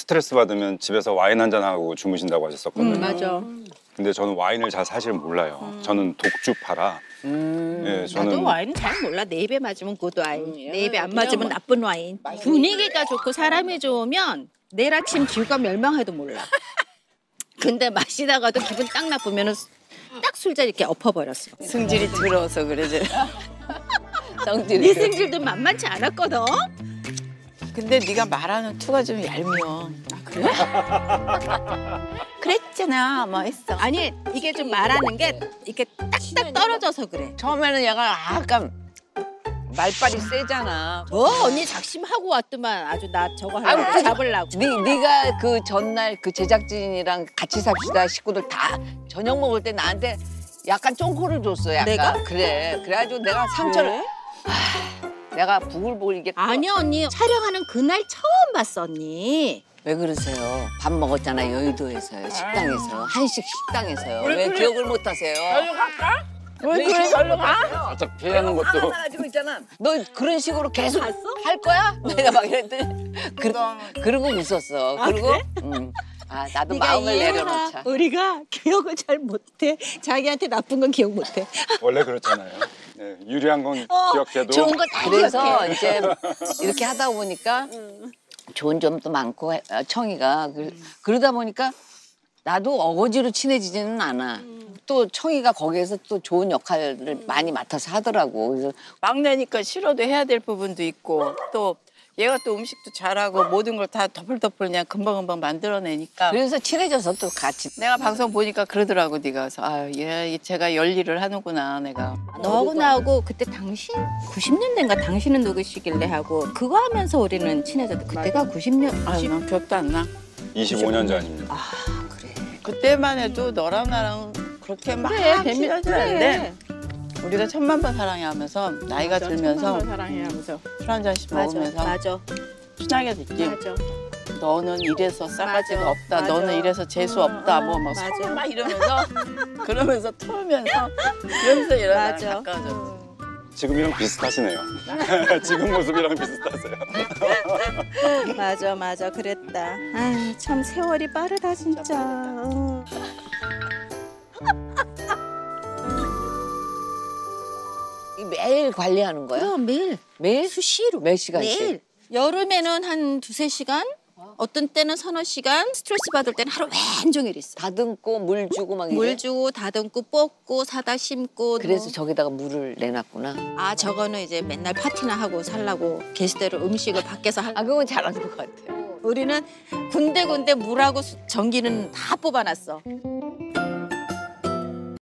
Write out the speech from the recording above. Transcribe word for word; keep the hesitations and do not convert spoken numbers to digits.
스트레스 받으면 집에서 와인 한잔 하고 주무신다고 하셨었거든요. 음, 맞아. 근데 저는 와인을 잘 사실 몰라요. 음. 저는 독주파라. 음. 예, 저는 나도 와인 잘 몰라. 내 입에 맞으면 굿 와인, 내 입에 안 맞으면 나쁜 와인. 분위기가 좋고 사람이 좋으면 내일 아침 지구가 멸망해도 몰라. 근데 마시다가도 기분 딱 나쁘면 딱 술자리 이렇게 엎어버렸어. 승질이 들어서 그러지. 성질이. 네 승질도 만만치 않았거든. 근데 네가 말하는 투가 좀 얄미워. 아 그래? 그랬잖아, 뭐 했어. 아니 이게 좀 말하는 게 이렇게 딱딱 떨어져서 그래. 처음에는 얘가 약간 말빨이 세잖아. 어 언니 작심하고 왔더만 아주 나 저거 하려고 아유, 잡으려고. 네, 네가 그 전날 그 제작진이랑 같이 삽시다 식구들 다 저녁 먹을 때 나한테 약간 쫑코를 줬어. 약간. 내가? 그래. 그래가지고 내가 상처를. 아, 내가 부글부글 이게. 아니야 언니 촬영하는 그날 처음 봤어 언니. 왜 그러세요? 밥 먹었잖아 여의도에서요. 식당에서. 한식 식당에서요. 왜 기억을 못 하세요? 절로 갈까? 왜 그래? 절로 가? 살짝 피하는 것도. 가지고 있잖아. 너 그런 식으로 계속 할 거야? 내가 막 이랬더니 그, 그러고 웃었어. 아, 그리고 그래? 음. 아 나도 네가 마음을 이해해라. 내려놓자. 우리가 기억을 잘 못해. 자기한테 나쁜 건 기억 못해. 원래 그렇잖아요. 네, 유리한 건 어, 기억해도. 좋은 거 다 그래서 기억해. 이제 이렇게 하다 보니까 좋은 점도 많고 해- 어, 청이가 그, 그러다 보니까 나도 어거지로 친해지지는 않아. 또 청이가 거기에서 또 좋은 역할을 많이 맡아서 하더라고. 그래서 막내니까 싫어도 해야 될 부분도 있고 또 얘가 또 음식도 잘하고 모든 걸 다 덮을덮을 그냥 금방금방 만들어내니까 그래서 친해져서 또 같이. 내가 방송 보니까 그러더라고 네가. 그래서 아얘 제가 열일을 하는구나 내가. 너하고 나하고 그때 당신 구십 년대인가 당신은 누구시길래 하고 그거 하면서 우리는 친해졌다. 그때가 구십 년. 아유 난 기억도 안 나. 이십오 년 전입니다. 아 그래. 그때만 해도 너랑 나랑 그렇게 막 그래, 재미나지 않은데 우리가 천만 번 사랑해 하면서 나이가 들면서 사랑해 하면서. 술 한 잔씩 맞아 먹으면서 맞아 친하게 됐지. 맞아. 너는 이래서 싸가지가 맞아, 없다. 맞아. 너는 이래서 재수 없다. 뭐 막 맞아. 서로 막 이러면서 그러면서 털면서 그러면서 이러다 맞아. 가까워졌어. 지금이랑 비슷하시네요. 지금 모습이랑 비슷하세요. 맞아 맞아 그랬다. 아참 세월이 빠르다 진짜. 어. 매일 관리하는 거야? 그럼 매일 매일? 수시로 몇 시간씩? 매일. 여름에는 한 두세 시간, 어떤 때는 서너 시간, 스트레스 받을 때는 하루 왼종일 있어. 다듬고 물 주고 막 물 이래? 주고 다듬고 뽑고 사다 심고. 그래서 뭐. 저기다가 물을 내놨구나. 아 저거는 이제 맨날 파티나 하고 살라고 게시대로 음식을 밖에서 할. 아 그건 잘하는 것 같아. 우리는 군데군데 물하고 수- 전기는 다 뽑아놨어.